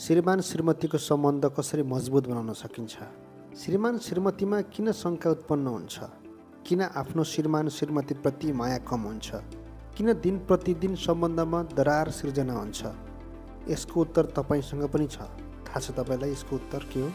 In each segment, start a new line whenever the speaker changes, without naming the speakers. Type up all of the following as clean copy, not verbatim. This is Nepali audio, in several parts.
श्रीमान श्रीमतीको सम्बन्ध कसरी मजबुत बनाउन सकिन्छ? श्रीमान श्रीमतीमा किन शङ्का उत्पन्न हुन्छ? किन आफ्नो श्रीमान श्रीमतीप्रति माया कम हुन्छ? किन दिन प्रतिदिन सम्बन्धमा दरार सिर्जना हुन्छ? यसको उत्तर तपाईसँग पनि छ। थाहा छ तपाईँलाई यसको उत्तर के हो?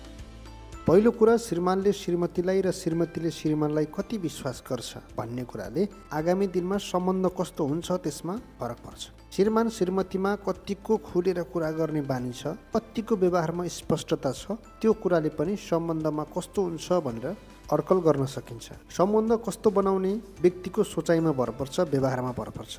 पहिलो कुरा, श्रीमानले श्रीमतीलाई र श्रीमतीले श्रीमानलाई कति विश्वास गर्छ भन्ने कुराले आगामी दिनमा सम्बन्ध कस्तो हुन्छ त्यसमा फरक पर्छ। श्रीमान श्रीमतीमा कतिको खुलेर कुरा गर्ने बानी छ, कतिको व्यवहारमा स्पष्टता छ, त्यो कुराले पनि सम्बन्धमा कस्तो हुन्छ भनेर अड्कल गर्न सकिन्छ। सम्बन्ध कस्तो बनाउने व्यक्तिको सोचाइमा भर पर्छ, व्यवहारमा भर पर्छ।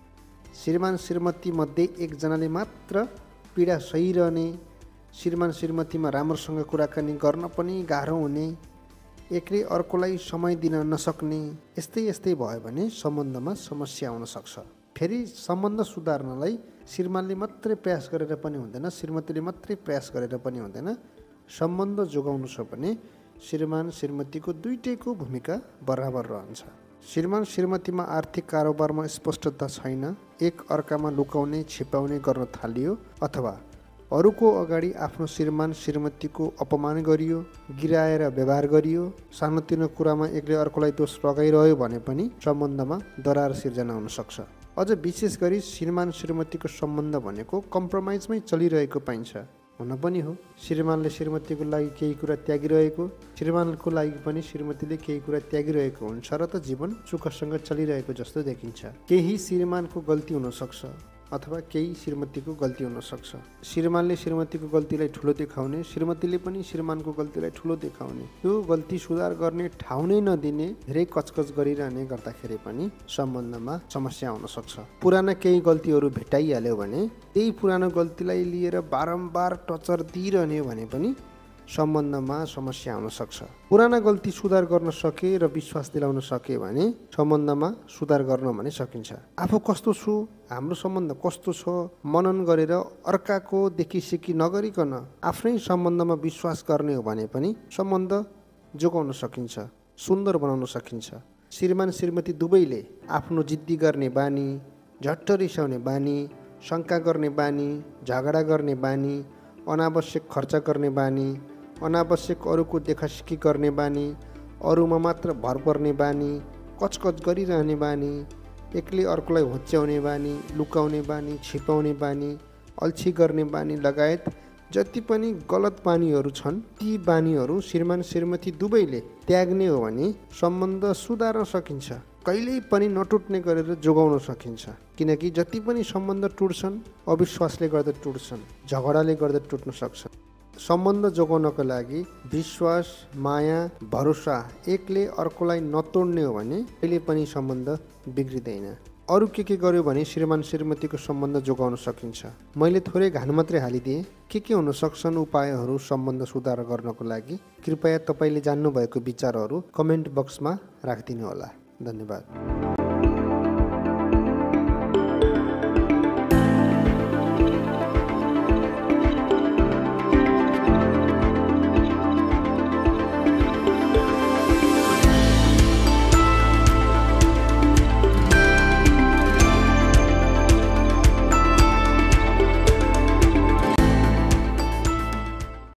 श्रीमान श्रीमती मध्ये एकजनाले मात्र पीडा सहिरहने, श्रीमान श्रीमतीमा राम्रोसँग कुराकानी गर्न पनि गाह्रो हुने, एकले अर्कोलाई समय दिन नसक्ने, यस्तै भयो भने सम्बन्धमा समस्या आउन सक्छ। फेरि सम्बन्ध सुधार्नलाई श्रीमानले मात्रै प्रयास गरेर पनि हुँदैन, श्रीमतीले मात्रै प्रयास गरेर पनि हुँदैन। सम्बन्ध जोगाउनु छ भने श्रीमान श्रीमतीको दुईटैको भूमिका बराबर रहन्छ। श्रीमान श्रीमतीमा आर्थिक कारोबारमा स्पष्टता छैन, एक अर्कामा लुकाउने छिपाउने गर्न थालियो अथवा अरूको अगाडि आफ्नो श्रीमान श्रीमतीको अपमान गरियो, गिराएर व्यवहार गरियो, सानोतिनो कुरामा एकले अर्कोलाई दोष लगाइरह्यो भने पनि सम्बन्धमा दरार सिर्जना हुन सक्छ। अझ विशेष गरी श्रीमान श्रीमतीको सम्बन्ध भनेको कम्प्रोमाइजमै चलिरहेको पाइन्छ। हुन पनि हो, श्रीमानले श्रीमतीको लागि केही कुरा त्यागिरहेको, श्रीमानको लागि पनि श्रीमतीले केही कुरा त्यागिरहेको हुन्छ र त जीवन सुखसँग चलिरहेको जस्तो देखिन्छ। केही श्रीमानको गल्ती हुनसक्छ अथवा केही श्रीमतीको गल्ती हुनसक्छ। श्रीमानले श्रीमतीको गल्तीलाई ठुलो देखाउने, श्रीमतीले पनि श्रीमानको गल्तीलाई ठुलो देखाउने, त्यो गल्ती सुधार गर्ने ठाउँ नै नदिने, धेरै कचकच गरिरहने गर्दाखेरि पनि सम्बन्धमा समस्या आउन सक्छ। पुराना केही गल्तीहरू भेटाइहाल्यो भने त्यही पुरानो गल्तीलाई लिएर बारम्बार टचर दिइरहने भने पनि सम्बन्धमा समस्या आउन सक्छ। पुराना गल्ती सुधार गर्न सके र विश्वास दिलाउन सके भने सम्बन्धमा सुधार गर्न भने सकिन्छ। आफू कस्तो छु, हाम्रो सम्बन्ध कस्तो छ, मनन गरेर अर्काको देखिसिकी नगरिकन आफ्नै सम्बन्धमा विश्वास गर्ने हो भने पनि सम्बन्ध जोगाउन सकिन्छ, सुन्दर बनाउन सकिन्छ। श्रीमान श्रीमती दुवैले आफ्नो जिद्दी गर्ने बानी, झट्ट रिसाउने बानी, शङ्का गर्ने बानी, झगडा गर्ने बानी, अनावश्यक खर्च गर्ने बानी, अनावश्यक अरूको देखासिकी गर्ने बानी, अरूमा मात्र भर पर्ने बानी, कचकच गरिरहने बानी, एकले अर्कोलाई होच्याउने बानी, लुकाउने बानी, छिपाउने बानी, अल्छी गर्ने बानी लगायत जति पनि गलत बानीहरू छन्, ती बानीहरू श्रीमान श्रीमती दुवैले त्याग्ने हो भने सम्बन्ध सुधार्न सकिन्छ। कहिल्यै पनि नटुट्ने गरेर जोगाउन सकिन्छ। किनकि जति पनि सम्बन्ध टुट्छन् अविश्वासले गर्दा टुट्छन्, झगडाले गर्दा टुट्न सक्छन्। सम्बन्ध जोगाउनको लागि विश्वास, माया, भरोसा, एकले अर्कोलाई नतोड्ने हो भने कहिले पनि सम्बन्ध बिग्रिँदैन। अरू के गर्यो भने श्रीमान श्रीमतीको सम्बन्ध जोगाउन सकिन्छ। मैले थोरै घान मात्रै हालिदिएँ। के हुन सक्छन् उपायहरू सम्बन्ध सुधार गर्नको लागि? कृपया तपाईँले जान्नुभएको विचारहरू कमेन्ट बक्समा राखिदिनु होला। धन्यवाद।